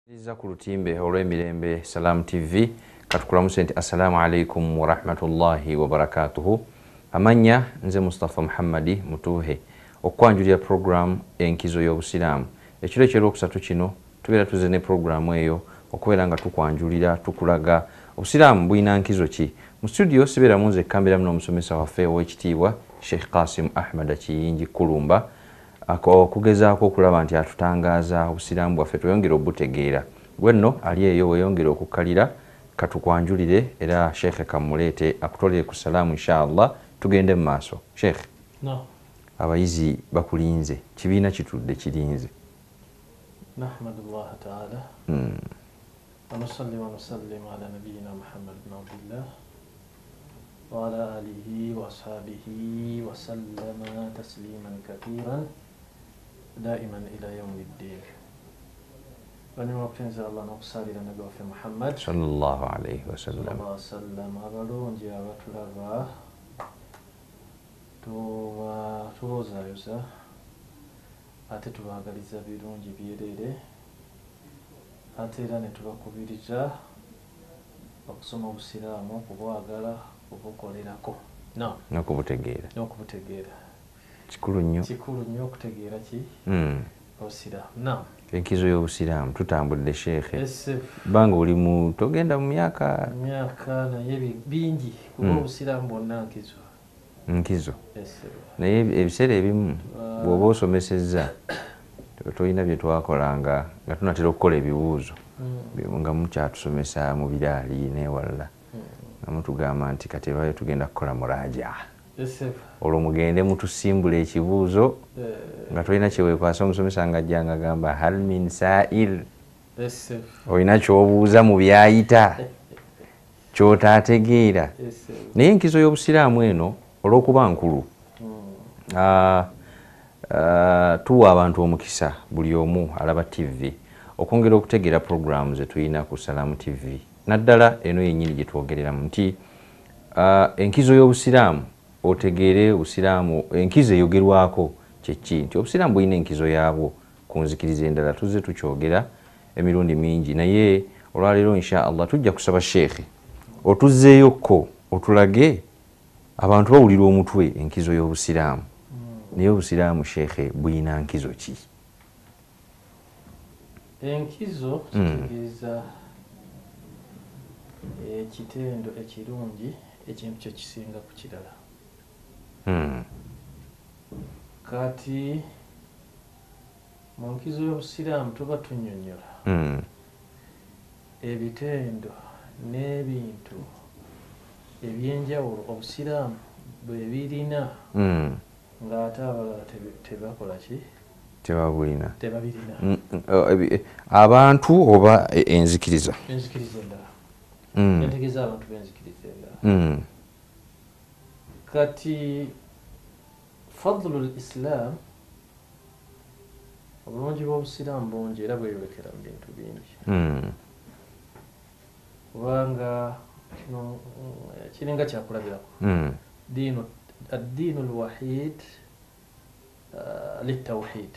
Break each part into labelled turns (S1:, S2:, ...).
S1: Iza ku lutimbe olw'emirembe Salam TV katukulamuse nti assalamu alaikum wa rahmatullahi wa barakatuhu. Amanya nze Mustafa Muhammadi Mutuhe okwanjulira program enkizo y'obusiramu. Ekiro ky'olwokusatu kino tubeera tuze ne programu eyo okubeera nga tukwanjulira tukulaga obusiramu buyina nkizo ki. Mu studio sibeera munze kambira muno omusomesa waffe ow'ekitiibwa Sheikh Qasim Ahmad Kiyingi Kulumba okugezaako okulaba nti atutangaaza obusiramu bwaffe tweyongere obutegeera. Gwenno ali eyo weyongere okukkalira katukwanjulire era Sheikh kamuleete akutolere ku salaamu inshallah tugende mu maaso. Sheikh,
S2: no.
S1: Abayizi bakulinze kibiina kitudde kirinze.
S2: Nahmadullah ta'ala wa nusalli wa nusallim ala nabiyyina Muhammad ibn Abdillah wa ala alihi wa ashabihi wa sallama tasliman kathiran daiman ila yawmiddin. Bani wapenzi Allah n'okusalira nabi waffe Muhammad
S1: sallallahu alayhi wa sallam
S2: abalungi abatulaba tubozaayoza ate tubaagaliza birungi byerere ate era ne tubakubiriza okusoma obusiraamu okubwagala obukolerako n'okubutegeera kikulu nnyo okutegeera ki obusiraamu.
S1: Enkizo y'obusiraamu tutambudde Sheikh banga oli mu togenda mu myaka
S2: naye bingi kuba obusiraamu bwonna nkizo
S1: naye ebiseera ebimu bw'oba osomesezza tolina bye twakolanga nga tunatera okukola ebibuuzo nga mukyatusomesa mu biraali n'ewalala nga mutugamba nti kati ebayo tugenda kukola muraja olwo mugende mutusimbula ekibuuzo nga tolina kyeweekwasa omusomesa nga ajjanga agamba hal min sa'il, olina kyobuuza mu byayita kyotaategeera. Naye enkizo y'obusiraamu eno olw'okuba nkulu tuwa abantu omukisa buli omu alaba TV okwongera okutegeera programu ze tulina ku Salamu TV naddala eno yennyini gye twogereramu nti enkizo y'obusiraamu otegeere obusiraamu enkizo eyogerwako kyeki nti obusiraamu bulina enkizo yaabwo ku nzikiriza endala tuzze tukyogera emirundi mingi naye olwaleero insha Allah tujja kusaba Sheikh otuzzeeyokko otulage abantu bawulira omutwe enkizo y'obusiraamu naye obusiraamu Sheikh bulina nkizo ki?
S2: Enkizo kitegeeza ekitendo ekirungi ekintu kye kisinga ku kirala. Kati mu nkizo y'obusiraamu tuba tunnyonnyola ebitendo n'ebintu eby'enjawulo obusiraamu bwe birina ng'ate abalala tebakola ki?
S1: Tebabulina.
S2: Tebabirina.
S1: Abantu oba enzikiriza?
S2: Enzikiriza endala. Entegeeza abantu b'enzikiriza endala. Kati fadlul Islam obulungi bw'obusiraamu bungi era bweyolekera mu bintu bingi kubanga kino kiringa kyakulabirako addiinu lwahid litawhid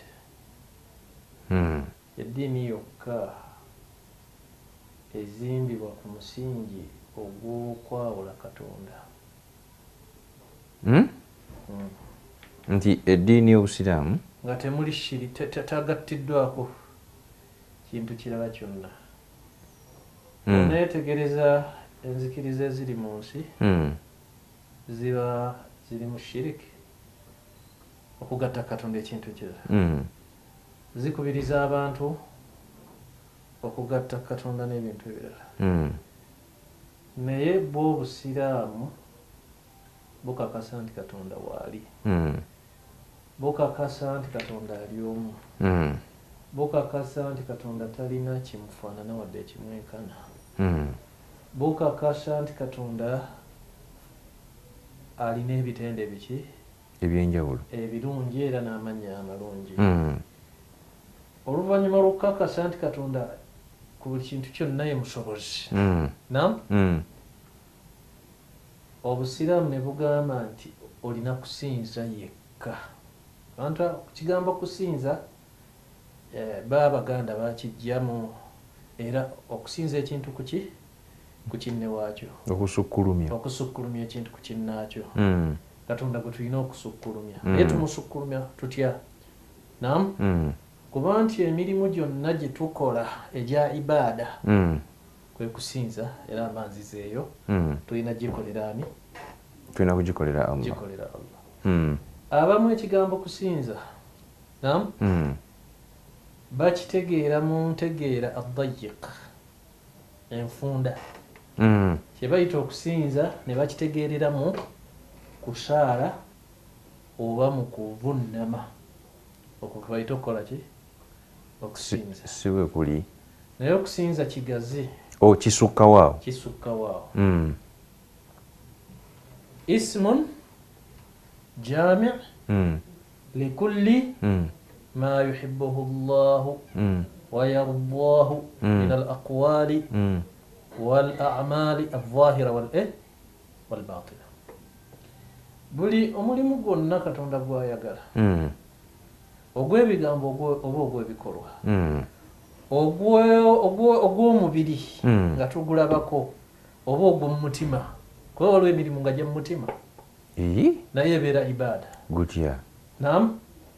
S2: eddiini yokka ezimbibwa ku musingi ogw'okwawula Katonda.
S1: Nti eddiini y'obusiraamu
S2: nga temuli shiri tagattiddwako kintu kirala kyonna. Neetegereza enzikiriza eziri mu nsi ziba ziri mu shiriki okugatta Katonda ekintu kirala. Zikubiriza abantu okugatta Katonda n'ebintu ebirala. Naye bwo obusiraamu bukakasa nti Katonda waali. Bukakasa nti Katonda ali omu. Bukakasa nti Katonda talina kimufaanana wadde ekimwenkana. Bukakasa nti Katonda alina ebitende biki?
S1: Ebyenjawulo.
S2: Ebirungi era n'amannya amalungi. Oluvannyuma lw'okukakasa nti Katonda ku buli kintu kyonna ye musobozi. Obusiraamu ne bugamba nti olina kusinza yekka. Abantu kigamba kusinza Baabaganda bakijja mu era okusinza ekintu ku kinne waakyo, okusukkulumya ekintu ku kinnaakyo. Katonda gwe tulina okusukkulumya naye tumusukkulumya tutya? Naam, kuba nti emirimu gyonna gye tukola egya ibaada kwe kusinza, era amanziza eyo tulina gikolera ani?
S1: Tulina kugikolera Allah.
S2: Gikolera Allah. Abamu ekigambo kusinza naam bakitegeera mu ntegeera adayiq, enfunda. Kye bayita okusinza ne bakitegeerera mu kusaala oba mu kuvunnama. Okwo kwe bayita okukola ki? Okusinza.
S1: Si bwe kuli.
S2: Naye okusinza kigazi.
S1: Kisukka waawo.
S2: Kisukka waawo. Ismun jami' likulli ma yuhibbuhu Allahu wa yardahu min al-aqwali wal a'mali adh-dhahira wal batina. Buli omulimu gwonna Katonda gwayagala, ogw'ebigambo oba ogw'ebikolwa, ogw'omubiri nga tugulabako oba ogw'omutima, kuba waliwo emirimu nga gye mu mutima naye ebeera ibaada.
S1: Gutya?
S2: Naam,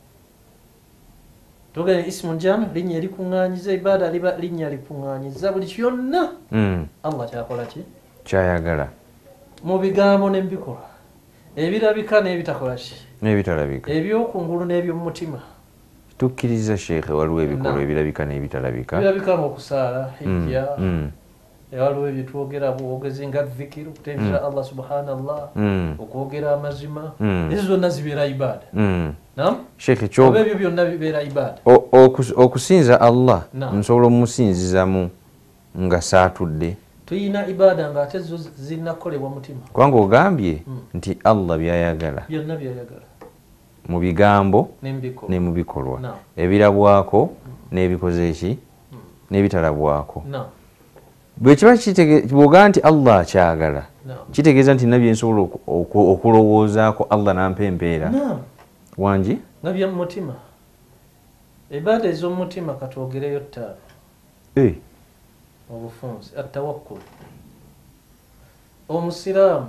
S2: tugane ismu jami, linnya erikuŋŋaanyiza, ibaada liba linnya likuŋŋaanyiza buli kyonna Allah kyakola ki?
S1: Kyayagala.
S2: Mu bigambo ne mu bikolwa, ebirabika n'ebitakola ki?
S1: N'ebitalabika.
S2: Ebyokungulu n'eby'omutima.
S1: Tukkiriza Sheikh, waliwo ebikolwa ebirabika n'ebitalabika.
S2: Ebirabika ng'okusaala, hijja, waliwo ebyetwogera bwogezi nga dhikiru, okutendereza Allah subhanallah, okwogera amazima, ezo zonna zibeera ibaada. Naam,
S1: Sheikh,
S2: ebyo byonna bibeera ibaada.
S1: Okusinza Allah nsobola omusinzizamu nga saatudde.
S2: Tuyina ibaada ng'ate zo zinakolebwa mutima.
S1: Kubanga ogambye nti Allah byayagala.
S2: Byonna byayagala.
S1: Mu bigambo ne mu bikolwa. Ebirabwako n'ebikoze ki? N'ebitalabwako. Bwe kiba bw'ogaa nti Allah akyagala, kitegeeza nti nabyo nsobola okulowoozaako Allah nampa empeera. Wangi?
S2: Nga bya mu mutima. Ibaada ez'omu mutima katwogereyo ttaano. Obufunzi, atawakkul. Omusiraamu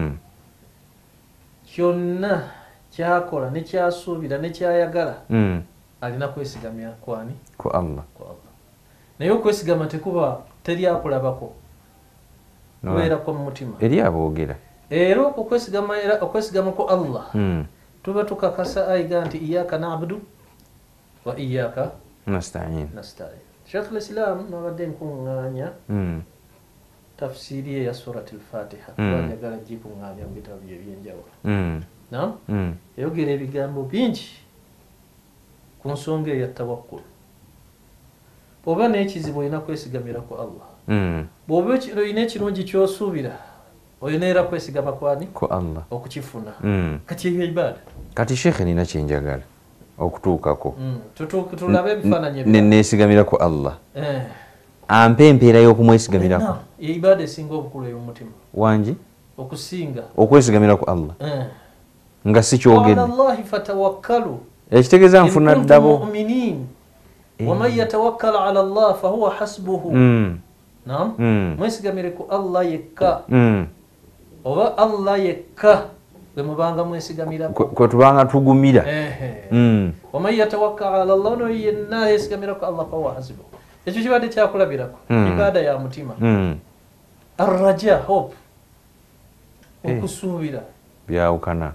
S2: kyonna kyakola ne kyasuubira ne kyayagala alina kwesigamya kwani?
S1: Ku Allah.
S2: Naye okwesigama tekuba teri akulabako, kubeera kwa mu mutima.
S1: Eri aboogera.
S2: Era okwesigama ku Allah tuba tukakasa ayiga nti iyyaka na'budu wa iyyaka
S1: nasta'in.
S2: Sheikh al-Islam nabadde nkuŋŋaanya tafsiri ya surati al-Fatiha, njagala gikuŋŋaanya mu bitabo ebyenjawulo. Naam, yayogera ebigambo bingi ku nsonga eya tawakkul. Oba n'ekizibu olina kwesigamira ku Allah. Bw'oba olina ekirungi ky'osuubira olina era kwesigama kwani?
S1: Ku Allah.
S2: Okukifuna. Kati eyo ibaada.
S1: Kati Sheikh, nina kye njagala okutuukako.
S2: Tulabe ebifaananyi
S1: neesigamira ku Allah. Ampe empeera y'okumwesigamirako.
S2: Ibaada esinga obukulu ey'omutima.
S1: Wangi?
S2: Okusinga.
S1: Okwesigamira ku Allah. Nga si kyogedde.
S2: Ala Allahi fatawakkalu.
S1: Ekitegeeza nfuna ddabo.
S2: Mu'miniin. Wa man yatawakkal ala Allah fa huwa hasbuhu. Naam. Mwesigamire ku Allah yekka. Oba Allah yekka bwe mubanga mwesigamira
S1: kwe tubanga tugumira.
S2: Wa man yatawakkal ala Allah no yenna yesigamira ku Allah fa huwa hasbuhu. Ekyo kibadde kyakulabirako ibaada ya mutima. Arraja, hope, okusuubira
S1: byawukana.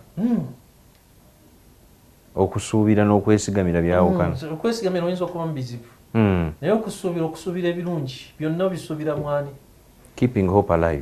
S1: Okusuubira n'okwesigamira byawukana.
S2: Okwesigamira oyinza okuba mu bizibu, naye okusuubira ebirungi byonna obisuubira mwani?
S1: Keeping hope alive.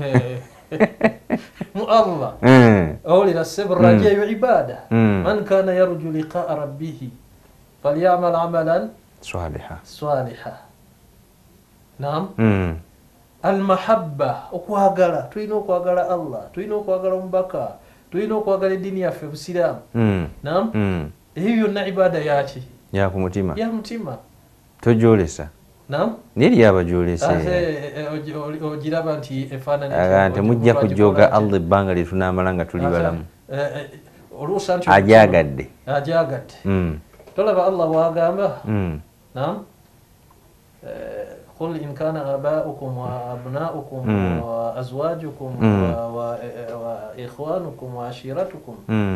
S2: Mu Allah. Awulira ssebo, rajayo ibaada. Man kana yarju liqaa rabbihi falyamal amalan swaliha. Naam. Almahabba, okwagala. Tulina okwagala Allah, tulina okwagala omubaka, tulina okwagala eddiini yaffe Obusiraamu. Naam. Ebyo byonna ibaada yaki?
S1: Ya ku mutima.
S2: Ya mutima.
S1: Togyolesa.
S2: Naam.
S1: Neri abagyolesa.
S2: Ogiraba nti efaananyi
S1: nti mujja kujooga Allah ebbanga lye tunaamala nga tuli balamu.
S2: Oluusa nti
S1: ajagadde.
S2: Tolaba Allah wagamba. Naam. قل إن كان آباؤكم وأبناؤكم وأزواجكم وإخوانكم وعشيرتكم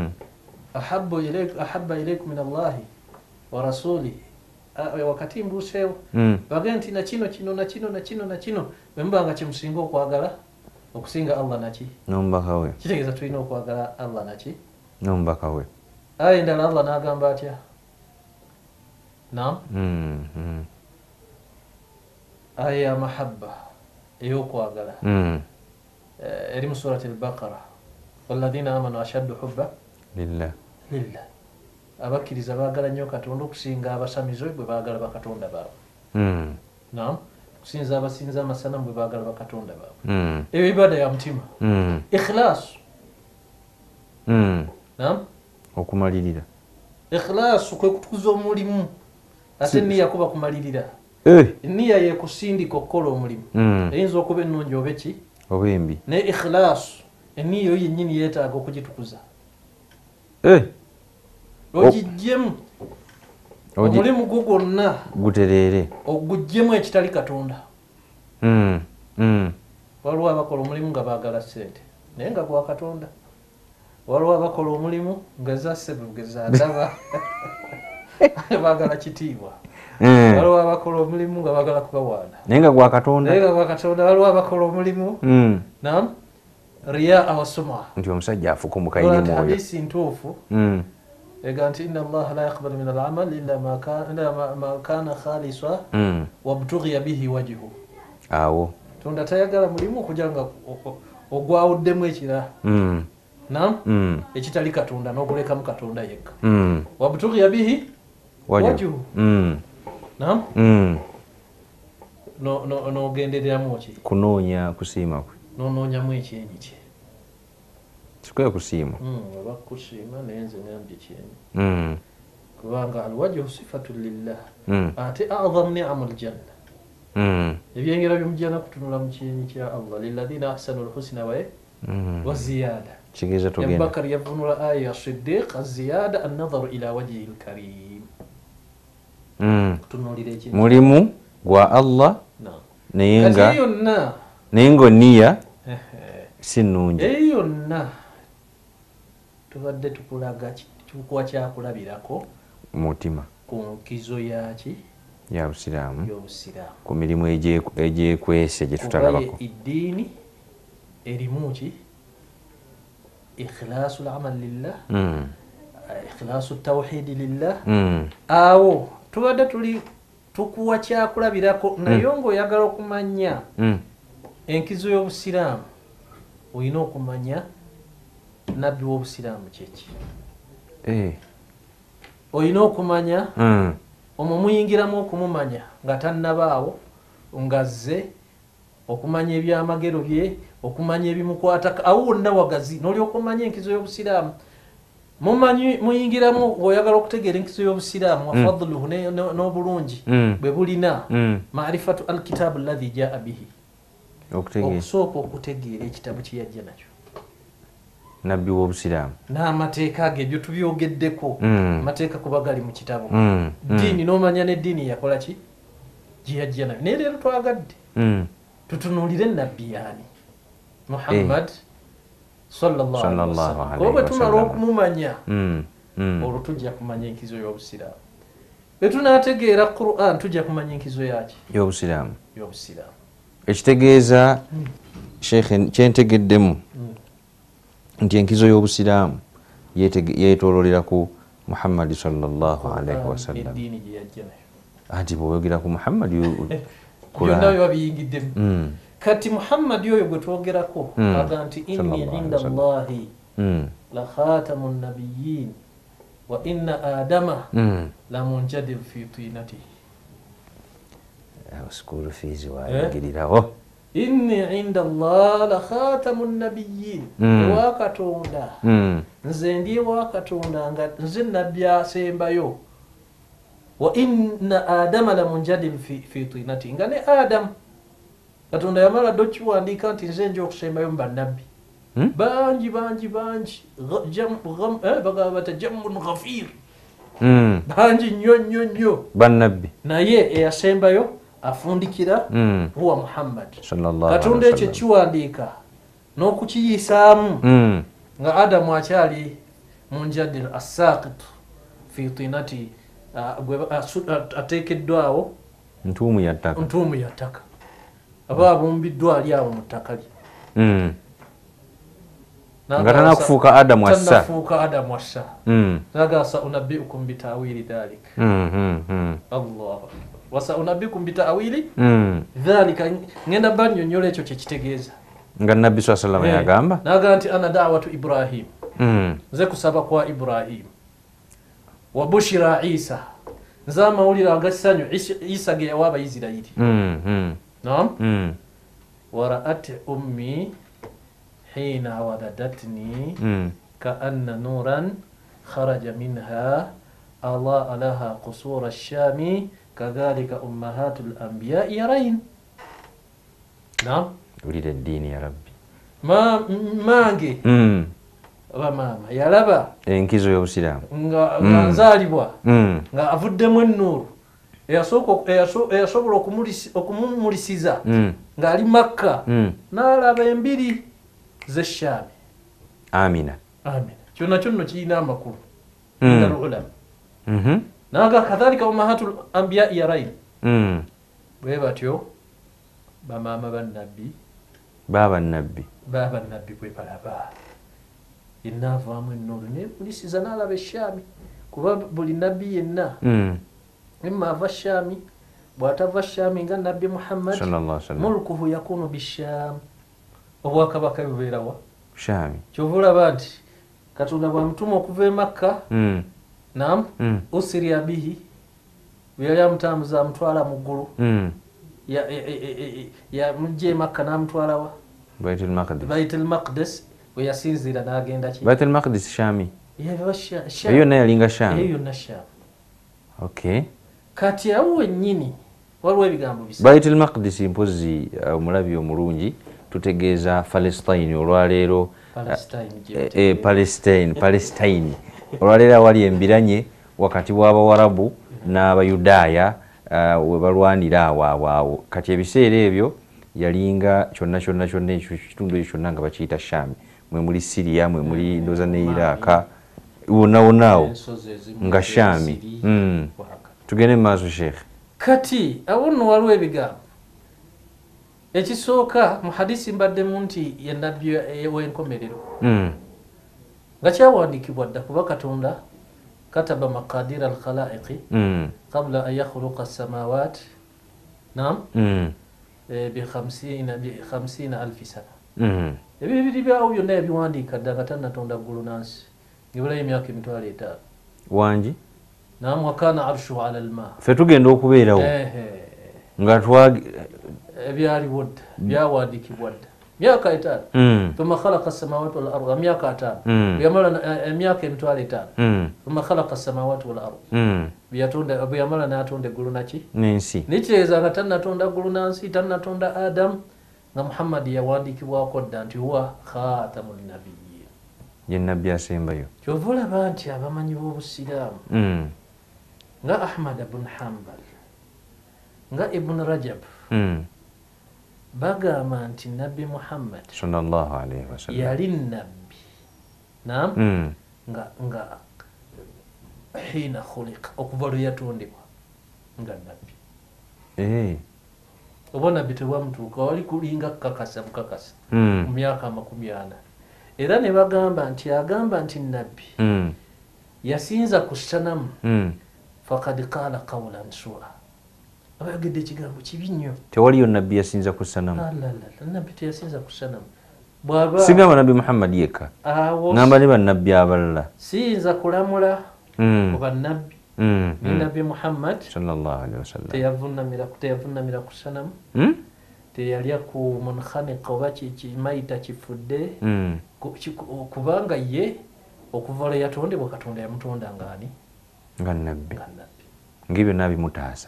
S2: أحب إليكم من الله ورسوله wakati mbuseewo bagenda nti nakino kino nakino nakino nakino bwemubanga kyemusinga okwagala okusinga Allah naki
S1: n'omubaka we
S2: kitegeeza tulina okwagala Allah naki
S1: n'omubaka we
S2: aya endala Allah n'agamba atya naam aya ya mahabba ey'okwagala eri mu surati al-Baqara walladhina amanu ashaddu hubba lillah abakkiriza baagala nnyo Katonda okusinga abasamizo bwe baagala bakatonda baabwe naam okusinza abasinza amasanamu bwe baagala bakatonda baabwe eyo ibada ya mutima ikhlaasu naam
S1: okumalirira
S2: ikhlaasu kwe kutukuza omulimu ate nniya kuba kumalirira nniya yekusindika okukola omulimu eyinza okuba ennungi oba ki
S1: oba embi
S2: ne ikhlaasu enniya eyo yennyini yeetaaga okugitukuza ogijjemu omulimu gwo gwonna
S1: gutereere
S2: oguggyemu ekitali Katonda waliwo abakola omulimu nga baagala ssente naye nga gwa Katonda waliwo abakola omulimu nga zassebugeza ndaba baagala kitiibwa waliwo abakola omulimu nga baagala kubawaana
S1: naye nga gwa Katonda
S2: waliwo abakola omulimu naam riya awasuma
S1: nti omusajja afuka omukayini mwoyo
S2: hadisi ntuufu ega nti inna allaha la yaqbalu min al-amal illa ma kana khalisa wabtughiya bihi wajhu
S1: awo
S2: Tonda tayagala mulimu okugira nga ogwawuddemu ekira naam ekitali Katonda n'okulekamu Katonda yekka wabtughiya bihi wajhu naam n'ogendereramu ki
S1: kunoonya kusiima kwe
S2: n'onoonyamu ekyenyi kye
S1: kikwiye kusiima
S2: oba kusiima naye nze ngambye kyenyi kubanga alwajhu sifatu lillah ate a'zamu ni'amu aljanna ebyengera byomujjana kutunula mu kyenyi kya Allah lilladhina ahsanu alhusna wa ziyada
S1: kigeza tugenda
S2: Bakari yavunula aya ya Siddiq az-ziyada an-nadharu ila wajhi al-karim kutunulira ekyenyi
S1: mulimu gwa Allah naye nga
S2: yonna
S1: nniya si nnungi
S2: eyo yonna tubadde tukulaga kikuwa kyakulabirako
S1: mutima
S2: ku nkizo yaki
S1: ya busiraamu
S2: y'obusiraamu
S1: ku mirimu egyekwese gye tutalabako
S2: eddiini erimu ki ikhlaasu al-amal lillah ikhlaasu at-tawhid lillah awo tubadde tukuwa kyakulabirako naye ng'oyagala okumanya enkizo y'obusiraamu olina okumanya nabbi w'obusiraamu kyeki olina okumanya omwo muyingiramu okumumanya nga tannabaawo ngazze okumanya ebyamagero bye okumanya ebimukwatako awo wonna wagazi n'olyoka omanya enkizo y'obusiraamu muyingiramu ng'oyagala okutegeera enkizo y'obusiraamu wafadluhu n'obulungi bwe bulina marifatu alkitaabu alladhi jaa bihi okusooka okutegeera ekitabu kye yajja nakyo
S1: nabbi w'obusiraamu
S2: n'amateeka ge ebyo tubyogeddeko amateeka kuba gali mu kitabo ddiini n'omanya n'eddiini yakola ki gye yajja nayo naye leero twagadde tutunuulire nabbi yaani Muhammad sallallahu alaihi wasallam kuba bwe tumala okumumanya olwo tujja kumanya enkizo y'obusiraamu bwe tunaategeera Qur'an tujja kumanya enkizo yaki
S1: y'obusiraamu
S2: ekitegeeza
S1: sheikhe kyentegeddemu nti enkizo y'obusiraamu yeetoololera ku Muhammad sallallahu alaihi wasallam
S2: eddiini gye yajja nayo
S1: anti bw'oyogera ku Muhammad
S2: byonna biba biyingiddemu kati Muhammad oyo gwe twogerako aga nti inni inda Allahi la khatamu nabiyyin wa inna adama la munjadil fi tinatihi
S1: school fees wayingirirawo
S2: inni inda Allah la khatamu nabiyyin wa Katonda nze ndi wa Katonda nga nze nabbi asembayo wa inna adama la munjadil fi tinatihi nga ne Adam Katonda yamala dokiwandiika nti nze nja okusembayo mu bannabbi bangi bagamba bata jammun ghafir bangi nnyo nnyo nnyo
S1: bannabbi
S2: naye eyasembayo afundikira huwa Muhammad
S1: katonda
S2: ekyo kiwandiika n'okukiyisaamu nga Adamu akyali munjadil asaqit fi tinati ateekeddwawo
S1: ntuumu ya ttaka
S2: aba abumbiddwa ali awo mu ttaka lye
S1: nga tanakufuuka Adamu
S2: assa naga saunabbiukum bitawili dhalik Allah wasaunabbiukum bitawili dhalika ngenda bannyonnyola ekyo kyekitegeeza
S1: nga nabbi sallallahu alayhi wasallam yagamba
S2: naga nti ana da'watu Ibrahim nze kusaba kwa Ibrahim wa bushira Isa nze amawulire agassanyu Isa ge yawa Abayisirayiri naam waraat ummi hina waladatni kaanna nuran kharaja minha Allah laha qusura ash-shami kadhalika ummahatul anbiya yarayn naam
S1: ulira eddiini ya rabbi
S2: mange bamama yalaba
S1: enkizo y'obusiraamu
S2: nga nzaalibwa nga avuddemu ennuuru eyasobola okumumulisiza ng'ali Makka n'alaba embiri z'Eshaami
S1: Amina
S2: kyonna kyonna kirina amakulu inda al-ulama naga kadhalika ummahatul anbiya yarayn bwe batyo bamaama baba nabbi bwe balaba inaavaamu ennuuru nemulisiza n'alaba Eshaami kuba buli nabbi yenna imma ava Shaami bw'atava Shaami nga nabbi Muhammad mulkuhu yakunu bishaam obwakabaka bubeerawa
S1: Shaami
S2: kyova olaba nti Katonda bwamutuma okuva e Makka naam usiriya bihi bwe yali amutambuza amutwala mu ggulu yamujja e Makka n'amutwalawa Baitul Maqdis we yasinziira n'agenda ki
S1: Baitul Maqdis Shaami eyo yonna yalinga Shaami okay
S2: kati awo wennyini waliwo ebigambo bisa
S1: Baitul Maqdis mpozi omulabi omulungi tutegeeza Palestine olwaleero Palestine olwaleero awali embiranye wakati w'Abawarabu n'Abayudaaya we balwanira awo kati ebiseera ebyo yalinga kyonna ekyo kitundu ekyo kyonna nga bakiyita Shaami mwe muli Syria mwe muli ndoza ne Iraq wonawonaawo nga Shaami tugende maaso Sheikh
S2: kati awo nno waliwo ebigambo ekisooka mu hadisi mbaddemu nti ye nabbi w'enkomerero nga kyawandiikibwa dda kuba Katonda kataba maqadira al-khalaiqi qabla an yakhluqa as-samawat naam bi 50,000 sana ebyo biri byawo byonna yabiwandiika dda nga tannatonda ggulu nansi ngibulayo emyaka 5,000
S1: wangi
S2: naam wakana arshuhu ala al-ma
S1: fe tugenda okubeerawo nga
S2: ebyaliwo dda byawandiikibwa dda myaka 5 thumma khalaqa as-samawati wal arda myaka 5 byamala emyaka 5,000 thumma khalaqa as-samawati wal arda byamala n'atonda eggulu naki
S1: n'ensi
S2: nikitegeeza nga tannatonda ggulu nansi tannatonda Adam nga Muhammad yawandiikibwako dda nti huwa khatamun nabiyyin
S1: ye nabbi asembayo
S2: kyova olaba nti abamanyi b'obusiraamu nga Ahmad ibn Hanbal nga Ibn Rajab bagamba nti nabbi Muhammad
S1: sallallahu alayhi wasallam
S2: yali nabbi naam nga hina khuliqa okuva lwe yatondebwa nga nabbi oba nabbi tewamutuuka wali kulinga kukakasa bukakasa mu myaka 40 era ne bagamba nti agamba nti nabbi yasinza ku sanamu faqad qala qawlan su'a abayogedde ekigambo kibi nnyo
S1: tewaliyo nabbi yasinza ku sanamu
S2: nabbi teyasinza ku sanamu
S1: sigamba nabbi Muhammad yekka ngamba ne bannabbi abalala
S2: siyinza kulamula oba nabbi ni nabbi Muhammad
S1: sallallahu alaihi wasallam
S2: teyavunamira ku sanamu teyalya ku munkhaniqa oba kimayita kifudde kubanga ye okuva lwe yatondebwa Katonda yamutonda ngaani
S1: nga nabbi ng'ebyo nabimutaasa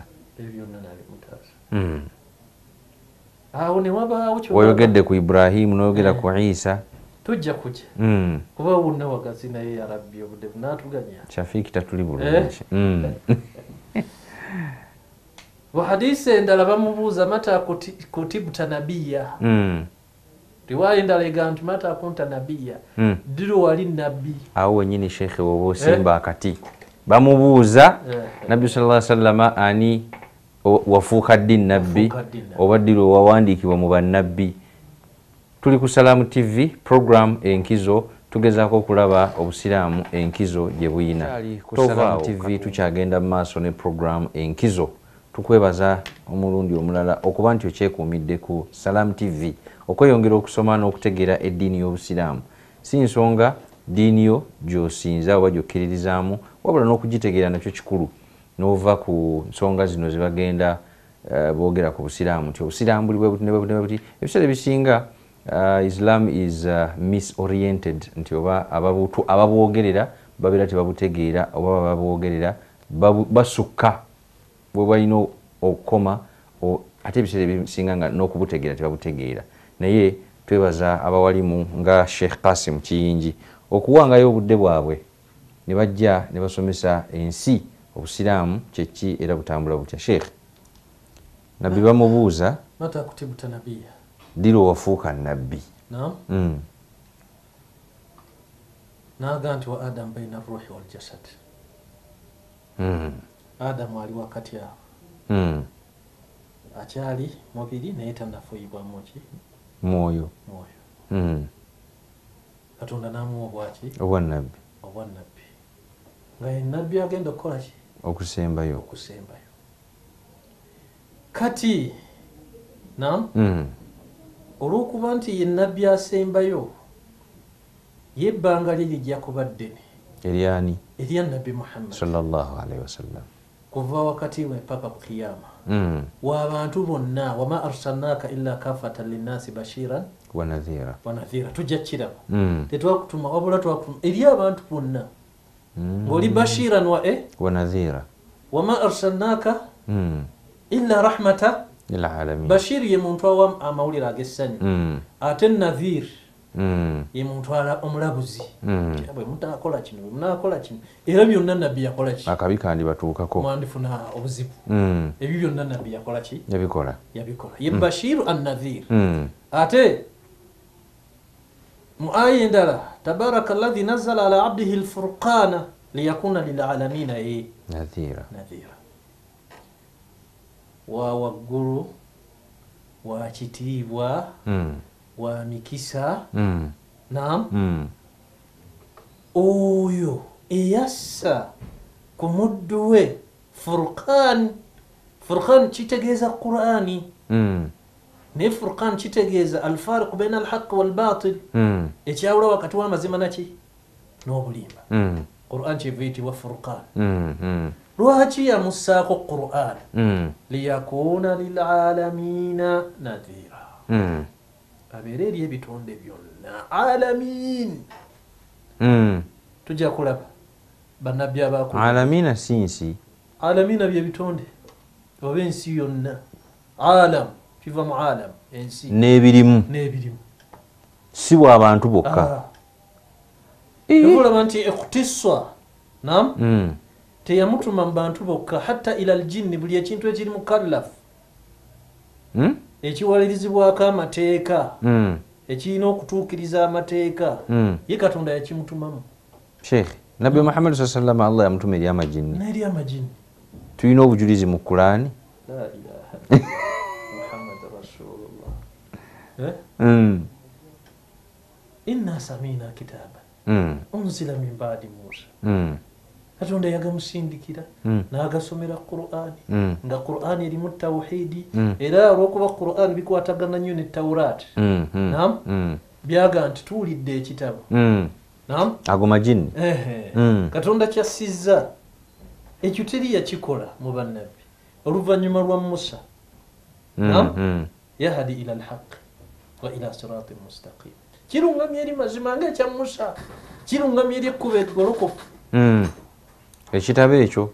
S2: awo ne wabaawo
S1: oyogedde ku Ibrahimu n'oyogera ku Isa
S2: tujja kujja kuba wonna wagazi naye ya rabbi obudde bunaatuganya
S1: kyafiiki tatuli bulungi
S2: وحديث endala bamubuuza mata kutibta nabiyya riwaya endala egamba mata kunta nabiyya diro wali nabbi
S1: awo nyini shekhe wobo simba akati bamubuuza nabbi sallallahu alaihi wasallam ani wafuuka ddi nabbi obaddiro wawandiikibwa mu bannabbi. Tuli ku Salamu TV program enkizo tugezaako okulaba obusiraamu enkizo gye buyina. Ku Salamu TV tukyagenda mu maaso ne program enkizo. Tukwebaza omulundi omulala okuba nti okyekuumidde ku Salamu TV okweyongera okusoma n'okutegeera eddiini y'obusiraamu. Si nsonga diini yo gy'osinza oba gy'okkiririzaamu wabula n'okugitegeera nakyo kikulu n'ova ku nsonga zino ze bagenda boogera ku busiraamu nti obusiraamu buli bwe buti ebiseera ebisinga Islam is misoriented nti oba ababwogerera babeera tebabutegeera oba babwogerera basukka bwe balina okukoma ate ebiseera ebisinga nga n'okubutegeera tebabutegeera. Naye twebaza abawalimu nga Sheikh Qasim Kiyingi okuwangayo obudde bwabwe ne bajja ne basomesa ensi obusiraamu kyeki era butambula butya. Sheikh nabbi bamubuuza
S2: mata kutibta nabiyya
S1: diro wafuuka nabbi
S2: naga nti wa adam baina ruhi wal jasad Adam ali wakati awo akyali mubiri naye tannafuuyibwamu ki
S1: mwoyo
S2: Katonda namuwa bwaki
S1: obwannabbi
S2: nga ennabbi agenda okukola ki
S1: okusembayo
S2: kati olw'okuba nti ye nnabbi asembayo ye ebbanga lye lijja kuba ddene
S1: eryani
S2: erya nabbi Muhammad
S1: sallallahu alaihi wasallam
S2: kuva wakati we paka ku kiyama w'abantu bonna wama arsalnaka illa kafatan linnasi bashiran wa nadhira tujja kiraba tetwakutuma wabula twakutuma eri abantu bonna ng'oli bashiran wa nadhira wama arsalnaka illa rahmata lil alamin. Bashir ye muntu awa amawulire ag'essanyu ate nadhir ye muntu omulabuzi bwe mutakola kino munakola kino era byonna nabbi yakola ki
S1: akabi kandi batuukako
S2: mwandifuna obuzibu ebyo byonna nabbi yakola ki yabikola ye bashiru an-nadhir ate mu aya endala tabaraka alladhi nazzala ala abdihi al-furqana liyakuna lil alamin nadhira wa waggulu wa kitiibwa wa mikisa oyo eyassa ku muddu we furqan kitegeeza qur'ani naye furqan kitegeeza alfariq baina alhaq walbatil ekyawula wakati w'amazima naki n'obulimba qur'an kiva yitibwa furqan lwaki yamussaako qur'an liyakuna lilalamina nadhira abeere eri ebitonde byonna alamin tujja kulaba bannabbi abaakulu
S1: alamina si nsi
S2: alamina bye bitonde oba ensi yonna alam kiva mu alam ensi
S1: n'ebirimu si bw'abantu bokka
S2: olaba nti ekutiswa teyamutuma mu bantu bokka hatta ila aljinni buli ekintu ekiri mukallafu ekiwalirizibwako amateeka ekirina okutuukiriza amateeka ye Katonda yakimutumamu.
S1: Sheikh nabbi Muhammad sallallahu alaihi wasallam Allah yamutuma eri amajini
S2: n'eri amajini
S1: tulina obujulizi mu Qur'ani
S2: la ilaha Muhammad rasulullah inna samina kitaban unzila min ba'di Musa Katonda yagamusindikira n'agasomera Qur'ani nga Qur'ani erimu tawhidi era olw'okuba Qur'ani bikwatagana nnyo ne Tawrat byaga nti tuwulidde ekitabo
S1: ago majini
S2: Katonda kyasizza ekyo teri yakikola mu bannabbi oluvannyuma lwa Musa yahadi ila alhaq wa ila siratin mustaqim kirungamye eri mazima ng'ekya Musa kirungamye eri ekkubo eggolokofu
S1: ekitabo ekyo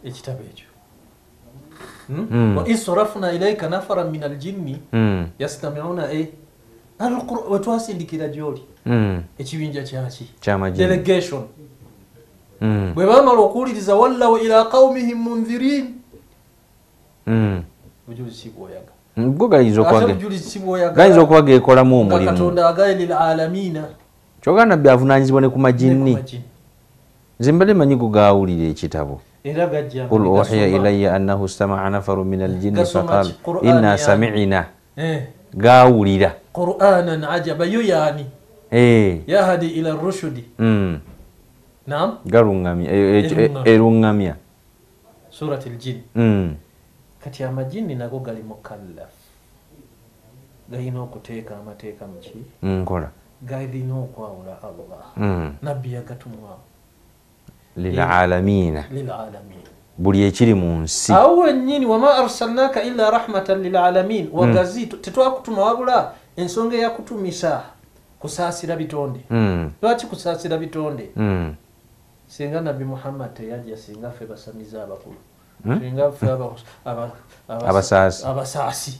S2: wa israfna ilayka nafaran min aljinni yastami'una alqur'an wa twasindikira gyoli ekibinja kyaki delegation bwe bamala okuwuliriza wallaw ila qaumihim munzirin bujulizi bwoyaga
S1: bwo gayinza
S2: bujulizi bwoyaga
S1: gayinza okuba gekolamu omulimu
S2: Katonda agaye lil alamina
S1: kyogera nabbi avunaanyizibwa ne ku majinni nze mbadde manyi gugawulira ekitabo
S2: era gajja
S1: qul uhiya ilayya annahu istama'a nafaru min aljinni faqalu inna sami'na gawulira
S2: qur'anan ajaba yuyani yahdi ila rushdi naam
S1: garungamya erungamya
S2: surati aljin kati amajinni nago gali mukallaf galina okuteeka amateeka muki
S1: nkola
S2: galina okwawula Allah nabbi yagatumwa
S1: lilalamina buli ekiri mu nsi
S2: awo wennyini wama arsalnaka illa rahmatan lilalamin wagazi tetwakutuma wabula ensonga eyakutumisa kusaasira bitonde lwaki kusaasira bitonde singa nabbi Muhammad teyajja singa ffe basamiza abakulu singa ffe abasaasi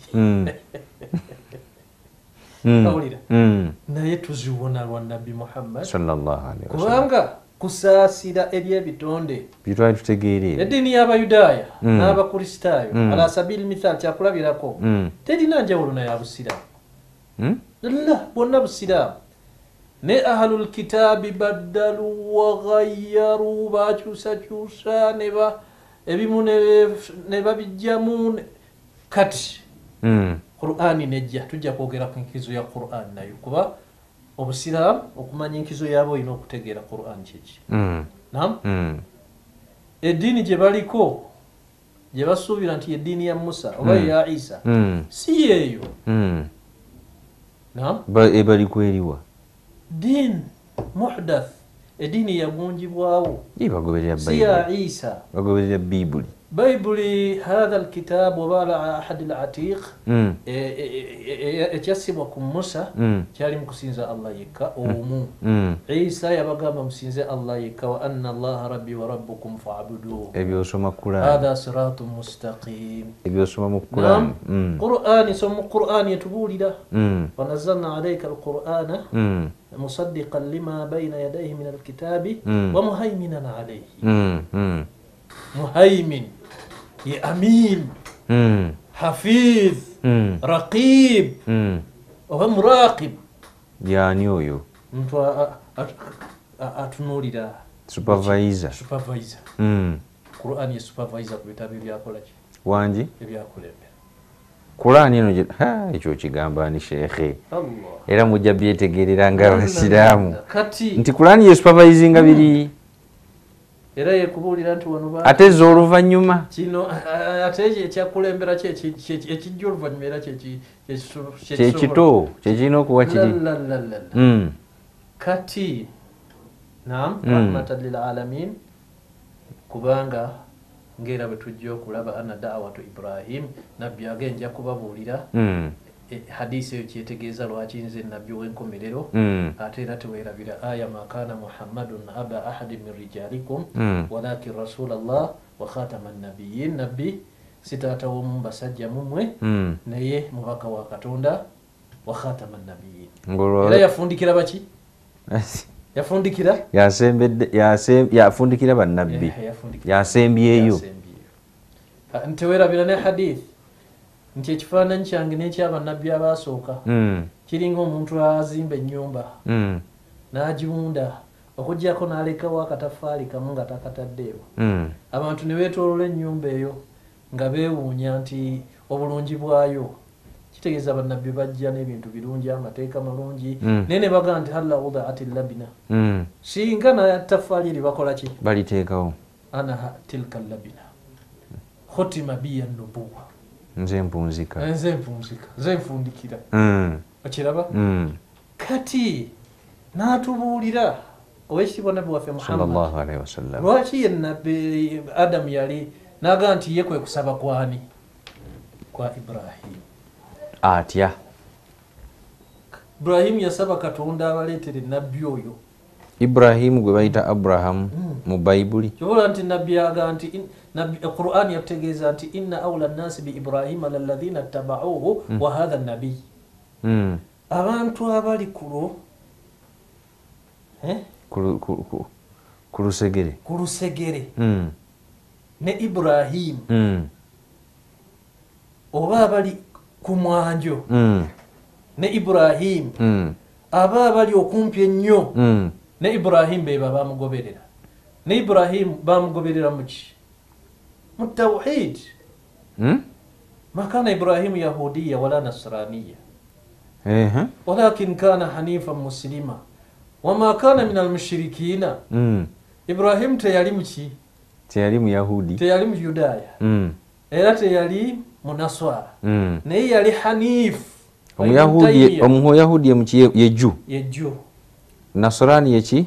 S2: awulira naye tuziwona lwa nabbi Muhammad
S1: sallallahu alaihi wasallam
S2: kubanga kusaasira ebyebitonde
S1: bitwali tutegeerera
S2: eddiini y'abayudaaya n'abakristaayo ala sabili mithal kyakulabirako terina njawulo naye abusiraamu la bonna busiraamu ne ahlul kitaabi baddalu wagayyaru bakyusakyusa ebimu ne babijjamu kati Qur'ani nejja tujja kwogera ku nkizo ya Qur'an nayo kuba obusiraamu okumanya enkizo yaabo olina okutegeera Qur'an kiki naam eddiini gye baliko gye basuubira nti eddiini ya Musa oba ya Isa si yeeyo naam
S1: ebali kweriwa
S2: din muhdath eddiini yagunjibwawo
S1: bagoberera
S2: si ya Isa
S1: bagoberera Biibuli
S2: بايبلي هذا الكتاب وبالا أحد العتيق اجسبكم موسى كاري مكسينزا الله يكا أومو عيسى يبقى مكسينزا الله يكا وأن الله ربي وربكم فاعبدوه هذا صراط مستقيم نعم قرآن سمو قرآن يتبولي ده ونزلنا عليك القرآن مصدقا لما بين يديه من الكتاب ومهيمنا عليه مهيمن يا أمين حفيظ رقيب وهو مراقب
S1: يعني يو
S2: انتوا أتنوري دا
S1: supervisor
S2: قرآن يا supervisor كبتابي بيأكلك
S1: وانجي
S2: بيأكله
S1: Qur'an ino ekyo kigamba ni shekhe era mujja byetegerera nga abasiraamu nti Qur'an ye supervisinga biri
S2: era yekubulira nti wano ba
S1: ate z'oluvannyuma
S2: kino ate ekyakulembera ekijja oluvannyuma era
S1: kyekito kyekirina okuba kiri
S2: kati naam rahmatan lil alamin kubanga ngera bwe tujja okulaba ana da'watu Ibrahim nabbi agenja kubabuulira hadisi eyo kyetegeeza lwaki nze nabbi w'enkomerero ate era teweerabira aya makana muhammadun aba ahadi min rijalikum walakin rasulallah wa khatama nabiyin nabbi sitaata w'omu basajja mumwe naye mubaka wa Katonda wa khatama nabiyin era yafundikira baki yafundikira
S1: yafundikira bannabbi yasembyeyo
S2: nteweerabira ne hadithi nti ekifaananyi kyange n'ekyabannabbi abaasooka kiringa omuntu azimba ennyumba n'agiwunda okugyako n'alekawo akatafaali kamu nga takataddeewo abantu ne beetoolola ennyumba eyo nga beewuunya nti obulungi bwayo kitegeeza bannabbi bajja n'ebintu birungi amateeka malungi naye ne bagaa nti halla wudaati labina singa natafaali eri bakola ki
S1: baliteekawo
S2: ana tilka labina khotima biya nubuwa
S1: nze mpunzika
S2: nze nfundikira okiraba kati n'atubuulira owekitibwa nabbi waffe Muhammad lwaki ye nabbi Adamu yali n'agaa nti ye kwe kusaba kwani kwa Ibrahim
S1: atya
S2: Ibrahim yasaba Katonda abaleetere nabbi oyo
S1: Ibrahim gwe bayita Abraham mu Bayibuli
S2: kyobola nti nabbi agaa nti Qur'an yategeeza nti inna awla nnasi bi Ibrahima lalladhina ttaba'uhu wa hadha nabiy abantu abali ku lusegere ne Ibrahim oba abali ku mwanjo ne Ibrahim aba abali okumpi ennyo ne Ibrahim beba bamugoberera ne Ibrahim bamugoberera muki mu tawhid ما كان إبراهيم يهوديا ولا نصرانيا ولكن كان حنيفا مسلما وما كان من المشركين إبراهيم تيالي
S1: تيالي يهودي
S2: تيالي يودايا era teyali munaswara naye yali hanif
S1: omuyahudi yeju nasrani yeki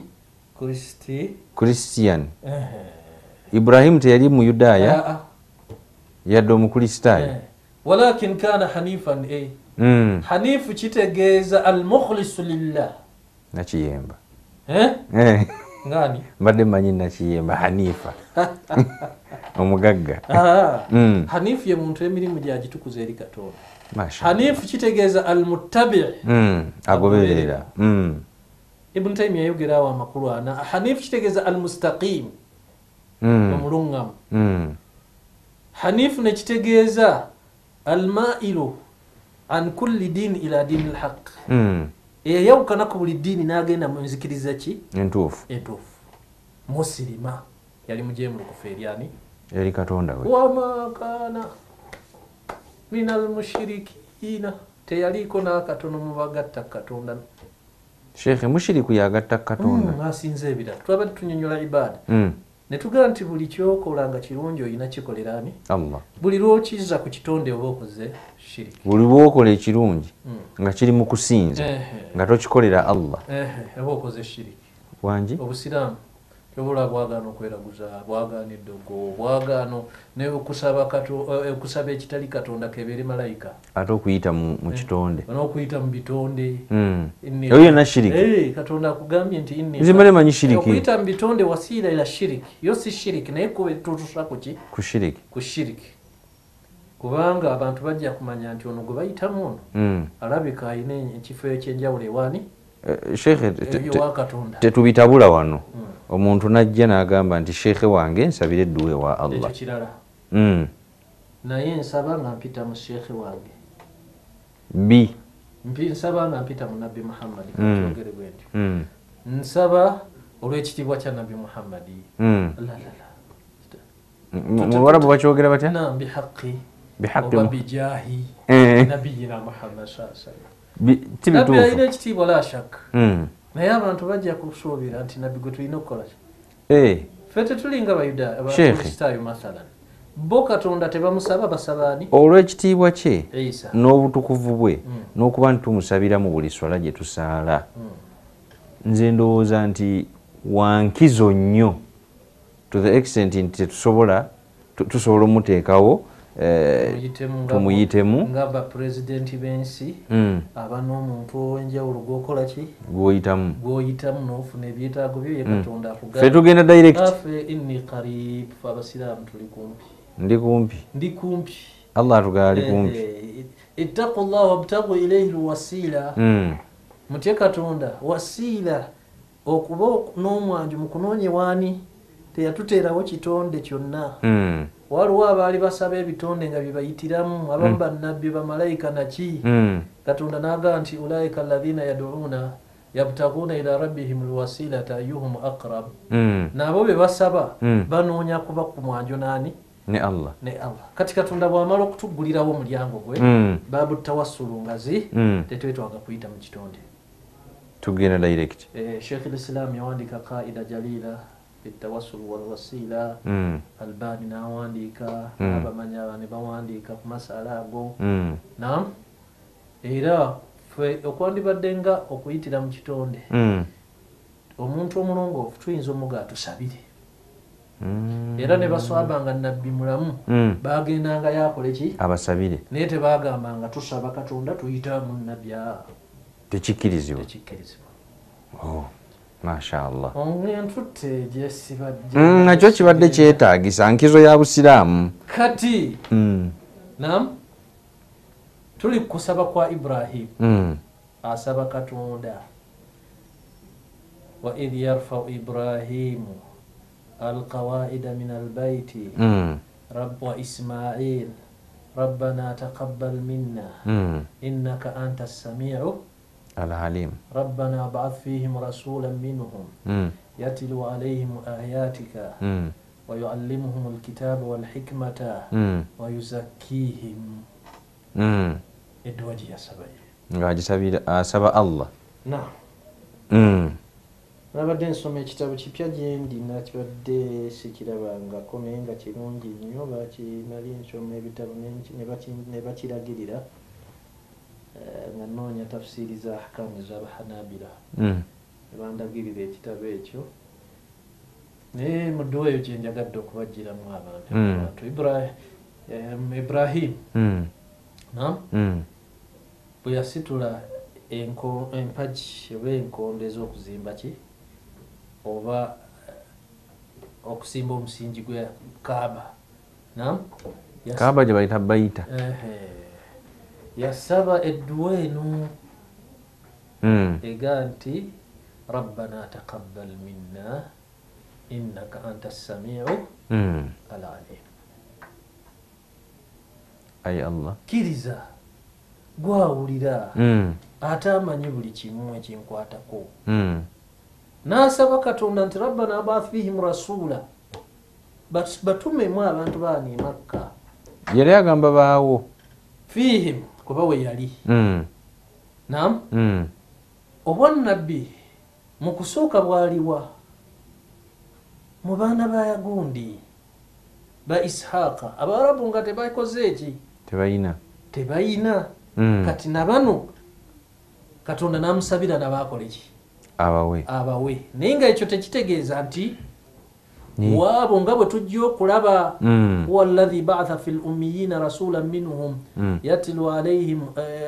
S1: christian Ibrahim teyali muyudaya yadde omukristaayo
S2: walakin kana hanifan hanifu kitegeeza almukhlisu lillah
S1: nakiyemba
S2: ngani
S1: mbadde manyi nakiyemba hanifa omugagga
S2: hanifu ye muntu emirimu gyagitukuza eri Katonda hanifu kitegeeza almuttabi
S1: agoberera
S2: Ibn Taymiyyah yayogera awo amakulu ana hanifu kitegeeza almustaqim omulungamu hanifu nekitegeeza almailu an kulli din ila din alhaq eyawukana ku buli ddiini n'agenda mu nzikiriza ki
S1: entuufu
S2: muslima yali mujemulukufu eryani
S1: eri Katonda we
S2: wama kana min almushirikina teyaliko n'akatono mu bagatta Katonda
S1: Sheikh mushiriku yagatta Katonda
S2: asinze ebirala twabadde tunyonyola ibaada ne tugamba nti buli kyokola nga kirungi olina kikolerani Allah buli lw'okizza ku kitonde oba okoze shiriki
S1: buli lw'okola ekirungi nga kiri mu kusinza nga tokikolera Allah
S2: oba okoze shiriki
S1: wangi
S2: obusiraamu tobula bwagaana okweraguza bwagaana eddogo bwagaano ne okusaba ekitali Katonda kebeere malayika
S1: ate okuyita mu kitonde
S2: n'okuyita mu bitonde
S1: eyo yonna shiriki
S2: Katonda akugambye nti
S1: nzimale manyi shiriki
S2: okuyita mu bitonde wasiila ila shiriki yo si shiriki naye tutusa kuki
S1: ku shiriki
S2: kubanga abantu bajja kumanya nti ono gwe bayitamu ono alabika alina ekifo ekyenjawulo ewaani
S1: Sheikh tetubitabula wano omuntu najja n'agamba nti sheekhe wange nsabira edduwe wa Allah
S2: ekyo kirala naye nsaba nga mpita mu sheekhe wange nsaba nga mpita mu Nabbi Muhammad katwogere bwe ntyo nsaba olw'ekitiibwa kya Nabbi Muhammad
S1: mu Barabu bakyogera batya
S2: bihaqi oba bijahi nabiyina Muhammad nabbi alina ekitiibwa la shakka naye abantu bajja kusuubira nti nabbi gwe tulina okukola ffe tetulinga abakristaayo mathalan bo Katonda tebamusaba basabaani
S1: olw'ekitiibwa kye n'obutukuvu bwe n'okuba nti tumusabira mu buli swala gye tusaala nze ndowooza nti wankizo nnyo to the extent nti tusobola omuteekawo tumuyitemu
S2: nga bapulezidenti b'ensi aba n'omuntu ow'enjawulo gwokola ki gwoyitamu n'ofuna ebyetaago byo ye Katonda akugamba
S1: ffe tugenda direct
S2: afe inni qarib fe abasiraamu tuli kumpi ndi kumpi
S1: Allah atugala ali kumpi
S2: ittaqullah wabtagu ilayhi alwasila mutye Katonda wasiila okuba n'omwanju mu kunoonya waani teyatuteerawo kitonde kyonna waliwo abaali basaba ebitonde nga byebayitiramu abamu bannabbi bamalayika naki Katonda n'agamba nti ulaika alladhina yad'una yabtaghuna ila rabbihim alwasilata ayyuhum aqrab nabo be basaba banoonya kuba ku mwanjo nani
S1: ne Allah
S2: kati Katonda bw'amala okutugulirawo omulyango gwe babu tawassulu ngazi tetwetwaga kuyita mu kitonde
S1: tugenda direct
S2: Sheikh al-Islam yawandika qaida jalila التوسل والوسيلة الباني ناوانديكا abamanya ne bawandiika ku masala ago naam era ffe okwandibadde nga okuyitira mu kitonde omuntu omulongoofu tuyinza omuga atusabire era ne baswabanga nabbi mulamu bagendanga yakole ki
S1: abasabire
S2: naye tebagambanga tusaba Katonda tuyita mu nabbi
S1: tekikkirizibwa Mashallah. Nakyo kibadde kyetaagisa nkizo ya busiraamu
S2: kati naam tuli kusaba kwa Ibrahim asaba Katonda wa idh yarfa'u Ibrahimu alqawaida min albayti rabb wa Ismail ربنا تقبل منا إنك أنت السميع
S1: العليم
S2: ربنا ابعث فيهم رسولا منهم يتلو عليهم آياتك ويعلمهم الكتاب والحكمة ويزكيهم edwaji yasabaye
S1: ng'agisabira asaba Allah.
S2: Nabadde nsoma ekitabo kipya gye ndi nakibadde sikirabangako naye nga kirungi nnyo nali nsoma ebitabo ne bakiragirira nga nnoonya tafsiri za ahkamu z'abahanabira ne bandagirira ekitabo ekyo naye mu dduwa eyo gye njagadde okubagiramu abantu Ibrahim bwe yasitula empagi oba enkondo ez'okuzimba ki oba okusimba omusingi gwe Kaaba
S1: Kaaba gye bayita bayita
S2: yasaba edduwa eno ega nti rabbana taqabbal minna innaka anta as-sami'u al-alim.
S1: Ay Allah
S2: kiriza gwawulira ate amanyi buli kimu ekinkwatako n'asaba Katonda nti rabbana abath fihim rasula batumemu abantu baani Makka
S1: yali agamba baawo
S2: fihim kuba we yali obwannabbi mu kusooka bwaliwa mu baana ba Yagundi ba Ishaqa Abarabu nga tebakoze eki tebayina kati na bano Katonda n'amusabira n'abakola eki abawe naye nga ekyo tekitegeeza nti waabo nga bwe tujja okulaba huwa alladhi ba'atha fil ummiyina rasulan minhum yatlu alayhim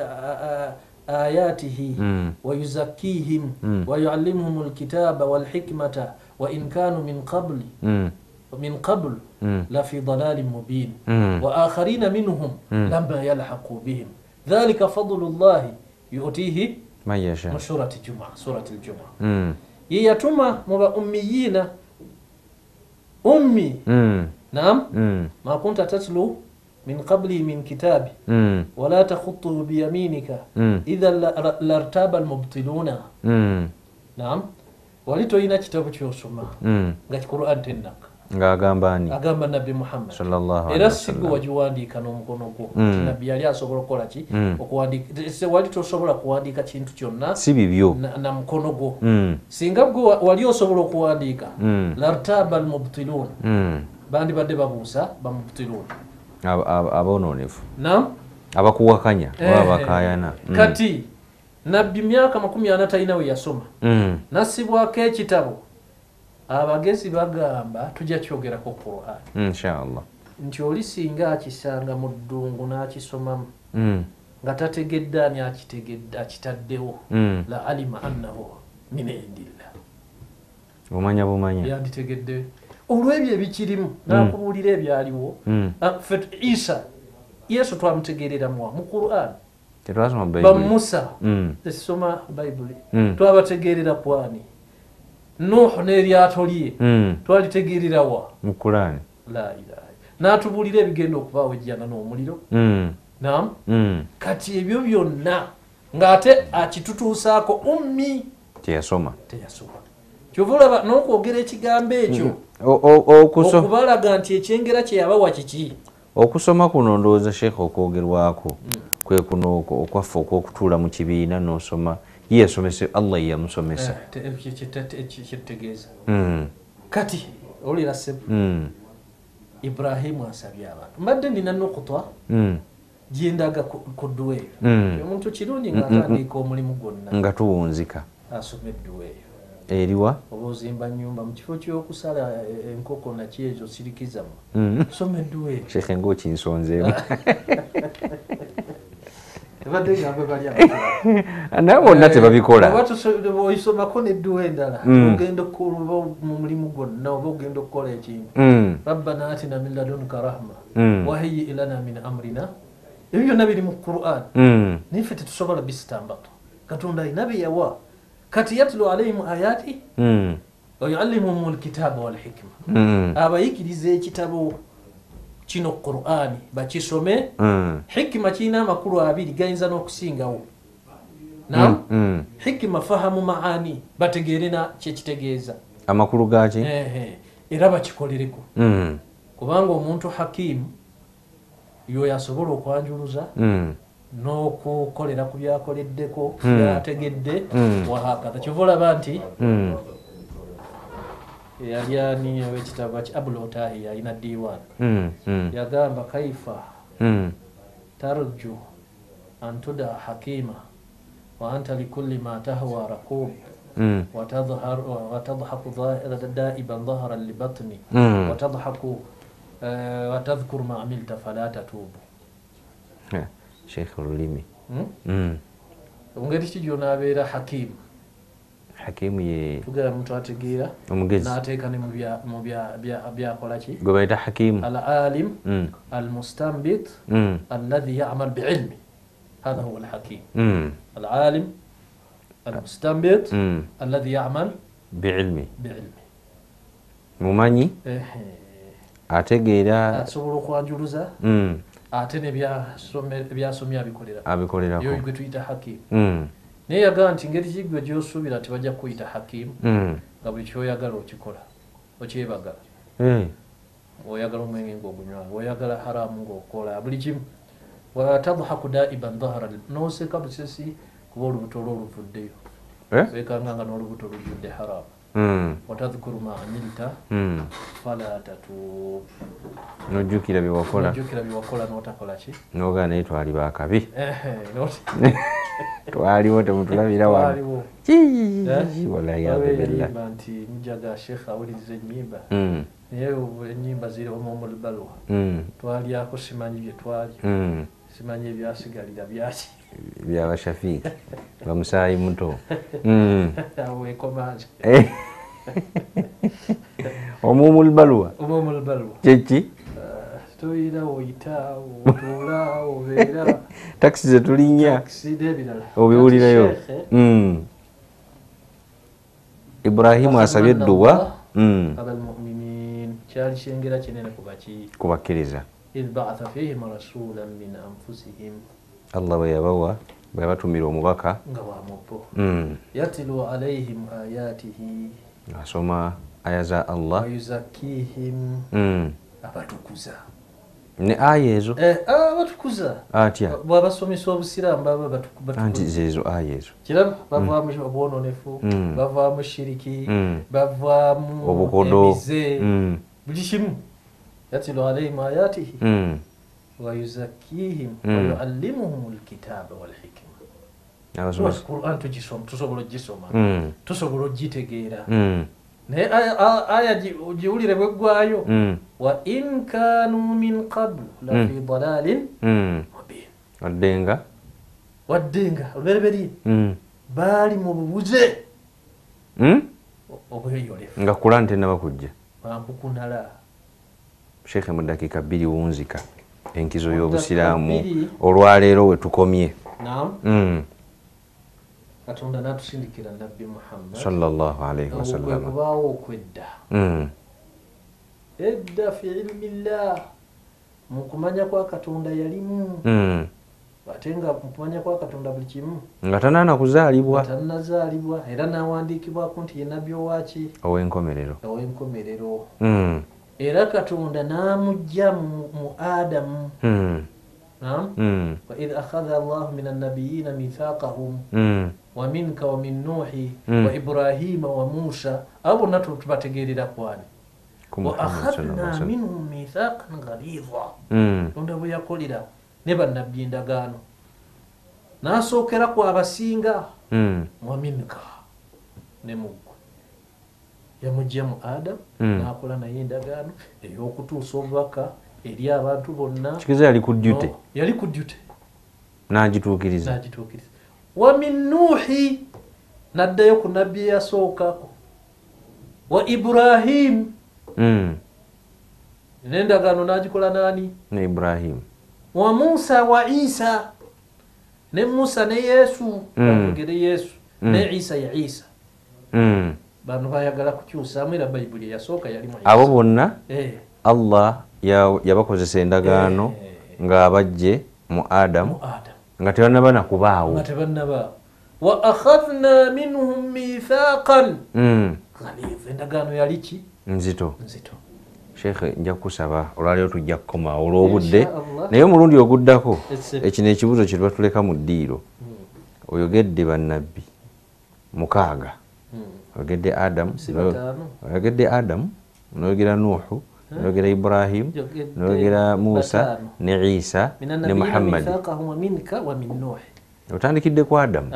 S2: ayatihi wa yuzakkihim wa yu'allimuhum alkitaba wal hikmata wa in kanu min qabl la fi dalalin mubin wa akharina minhum lamma yalhaqu bihim dhalika fadlullahi yu'tihi man yasha mu surati al-Jumu'ah yatuma mu ba ummiyina ummi ma kunta tatlu min qabli min kitabi wala takhutuhu biyaminika idhan lartaba al-mubtiluna walitoyina kitabu kyosoma nga Qur'an tennaka
S1: ng'agamba
S2: Nabbi Muhammad era sigwe wagiwandiika n'omukono gwo nabbi yali asobola okukola ki okuwandiika wali tosobola kuwandiika kintu kyonna
S1: si bibyo
S2: na mukono gwo singa gwe wali osobola okuwandiika lartaba al-mubtilun bandibadde babuusa bamubtilun
S1: aboononefu abakuwakanya oba abakayana
S2: kati nabbi myaka 40 talina we yasoma nassibwako ekitabo abagezi bagamba tujja kyogerako Qur'an
S1: inshallah
S2: nti oli singa akisanga mu ddungu n'akisomamu nga tategedde ani akitaddewo la alima annahu min indillah
S1: bumanya
S2: yanditegedde olw'ebyo ebikirimu n'akubuulira ebyaliwo Isa Yesu twamutegerera mu Qur'an ba Musa tesoma Bayibuli twabategerera kwani Nuh n'eryato lye twalitegerera wa
S1: mu Qur'an
S2: la ilaha n'atubulira ebigenda okubaawo ejjana n'omuliro kati ebyo byonna ng'ate akitutuusaako ummi teyasoma kyova olaba n'okwogera ekigambo ekyo okubalaga nti ekyengera kye yabawa kiki
S1: okusoma kuno ndowooza Sheikh okwogerwako kwe kuno okwaffe okwokutuula mu kibiina n'osoma ye yasomese Allah yamusomesa
S2: kitegeeza kati olira sebu Ibrahimu asabye abantu mbadde nina nokutwa gyendaga ku dduwa eyo omuntu kirungi ng'atandika omulimu gwonna
S1: nga tuwunzika
S2: asome edduwa eyo
S1: eriwa
S2: oba ozimba nnyumba mu kifo ky'okusala enkoko naki ezo sirikizamu soma edduwa eyo
S1: Sheikh ng'okinsonzeemu naye bonna tebabikola
S2: oyisomako nedduwa endala ogenda okuba mu mulimu gwonna oba ogenda okukola ekintu rabbana atina min ladunka rahma wahayyi lana min amrina ebyo byonna biri mu Qur'an naye ffe tetusobola bisitambatu Katonda alina bye yawa kati yatlu alayhim ayati wa yuallimuhum alkitaba wal hikma abayikiriza ekitabo kino Qur'ani bakisome hikima kina makulu abiri gayinza n'okusingawo naam hikima fahamu maani bategerena kyekitegeeza
S1: amakulu gaki
S2: era bakikolereko kubanga omuntu hakimu yoyo asobola okwanjuluza n'okukolera ku byakoleddeko byategedde wahakadha kyova olaba nti yali ani owekitabo ki Abul Otahiya alina diwan yagamba kaifa tarju an tuda hakima wa anta likulli ma tahwa raqub وتضحك دائبا ظهرا لبطني وتضحك وتذكر ما عملت فلا تتوب
S1: شيخ الرليمي
S2: ngeri kijona abeera hakim
S1: hakimu ye
S2: tugera muntu ategeera
S1: omugezi
S2: n'ateeka ne mu byakola ki
S1: gwe bayita hakimu
S2: al-alim al-mustanbit alladhi ya'mal bi'ilmi هذا هو الحكيم العالم المستنبط الذي يعمل بعلمه
S1: mumanyi ategeera
S2: asobola okwanjuluza ate ne byasomya abikolera yoyo gwe tuyita hakimu naye yagamba nti ngeri kigwe gy'osuubira tebajja kuyita hakimu nga buli kyoyagala okikola okyebagala oyagala omwenge ng'ogunywa oyagala haramu ng'okola buli kimu watadhaku daiban dhahara n'oseka busesi kuba olubuto oluvuddeyo wekanga nga n'olubuto lujjudde haramu watadhkuru ma amilta fala tatub
S1: nojjukira
S2: byewakola n'otakola ki
S1: nogaa naye twali bakabi twaliwo temutulabira wano
S2: walayabella nti mujaga shekha awuliriza ennyimba naye ennyimba ziri omomul balwa twalyako simanyi bye twali simanyi ebyasigalira byaki
S1: byabashafiiki bamusaayi muto
S2: wekomanje
S1: omomul balwa kyeki
S2: toyira oyita otuula obeera
S1: takisi zetulinnya obiwulirayo Ibrahimu asabye edduwa
S2: abalmuminin kyali kyengera kinene
S1: kubakkiriza
S2: idh ba'atha fihim rasulan min anfusihim
S1: Allah bwe yabatumira omubaka
S2: nga wamupo yatlu alayhim ayatihi
S1: asoma aya za Allah
S2: wayuzakkihim abatukuza
S1: ne aya ezo
S2: abatukuza
S1: atya
S2: bwabasomesa obusiraamu baba batukuza
S1: anti zezo aya ezo
S2: kiraba bavaamu obwononefu bavaamu shiriki bavaamu
S1: obukodo
S2: emize buli kimu yatlu alayhim ayatihi wayuzakkihim wayuallimuhum alkitaba walhikma Qur'an tusobola ogisoma tusobola ogitegeera naye aya giwulire bweggwayo wa in kanu min qablu lafi dalalin mubin waddenga olubereberye baali mu bubuze obweyolefu
S1: nga Qur'an tennaba kujja
S2: bankukunala
S1: Sheikh mu dakiika 2 wunzika enkizo y'obusiraamu olwaleero we tukomye
S2: katonda natusindikira nabbi Muhammad
S1: sallallahu alayhi wasallam
S2: kubaawo okwedda edda fi ilmillah mu kumanya kwa katonda yalimu ate nga mu kumanya kwa katonda buli kimu
S1: nga tannazaalibwa
S2: era n'awandiikibwako nti ye nabbi owaki ow'enkomerero era katonda n'amugja mu Adamu وإذ أخذ الله من النبيين ميثاقهم ومنك ومن نوح وإبراهيم وموسى أبو نتو تبتغيرira kwani وأخذنا منهم ميثاقا غليظا ndo byakolira ne bannabbi endagaano nasookera ku abasinga waminka ne muggo yamujja mu Adamu n'akola naye endagaano ey'okutuusa obubaka eri abantu bonna
S1: kikiza yali ku duty n'agituukiriza
S2: wa min Nuuhi n'addayo ku nabbi yasookako wa Ibrahim n'endagaano n'agikola naani
S1: ne Ibrahim
S2: wa Musa wa Isa ne Musa ne Yesu bagere Yesu ne Isa ya Isa bano bayagala kukyusaamu era bayibuli yasooka yali mu
S1: abo bonna Allah yabakozesa endagaano ng'abajje mu Adamu nga tebannaba na kubaawo
S2: wa akhadhna minhum mithaqan ghalidha endagaano yali ki
S1: nzito Sheikh nja kusaba olwaleero tujja kukomawo olw'obudde naye omulundi oguddako ekino ekibuzo kye batuleka mu ddiiro oyogedde bannabbi 6 oyogedde Adamu noyogera Nuuhu noyogera Ibrahim noyogera Musa ne Isa ne Muhammad otandikidde ku Adamu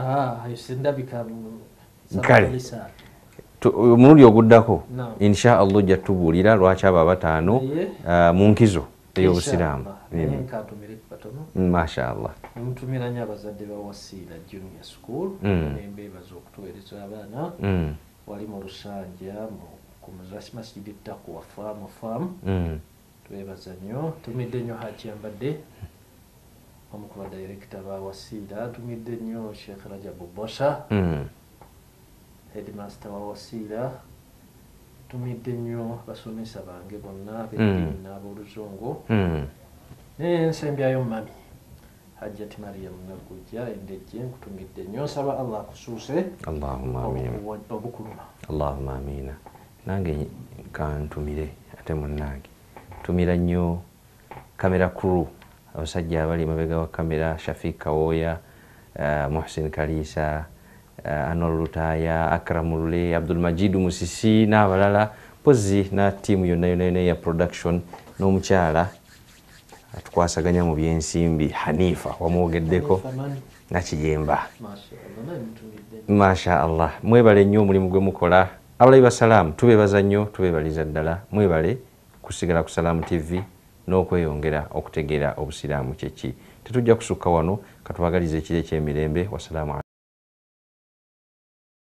S1: kale omulundi oguddako insha Allah ojja tubuulira lwaki abo abataano mu nkizo ey'obusiraamu masha Allah
S2: mutumira nnyo abazadde ba Wasiila Junior School nembeebaza okutuweereza abaana wali mu Lusanja ku Masjidi Taqwa Farm twebaza nnyo tumidde nnyo Haji Ambadde omu ku badirekita ba Wasiila tumidde nnyo Sheikh Rajabu Bosha headmaster wa Wasiila tumidde nnyo basomesa bange bonna b'eddiini n'ab'oluzungu n'ensembyayo mami Hajjati Mariam Nagujja endejje nkutumidde nnyo nsaba Allah akusuuse
S1: Allahumma amin
S2: obukuluma
S1: Allahumma amina nange kantumire ate munnange tumira nnyo kamera crew abasajja abali mabega wa kamera Shafiq Kawoya Muhsin Kalisa Anwar Lutaya Akramule Abdul Majid Musisi n'abalala pozi na tiimu yonna ya production n'omukyala atukwasaganya mu byensimbi Hanifa wamwogeddeko nakiyemba masha Allah mwebale nnyo omulimu gwe mukola abalayi basalamu tubebaza nnyo tubebaliza ddala mwebale kusigala ku Salaamu TV n'okweyongera okutegeera obusiraamu kyeki tetujja kusukka wano katubagaliza ekiro eky'emirembe wasalaamu